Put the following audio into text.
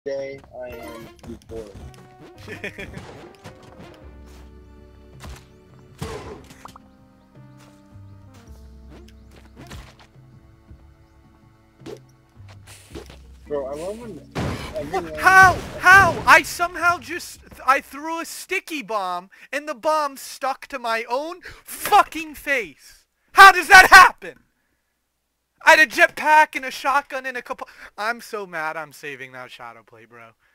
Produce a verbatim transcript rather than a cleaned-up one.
Today I am euphoric. Bro, I love when everyone... How? How? I somehow just... I threw a sticky bomb, and the bomb stuck to my own fucking face. How does that happen? I had a jetpack and a shotgun and a couple... I'm so mad I'm saving that shadow plate, bro.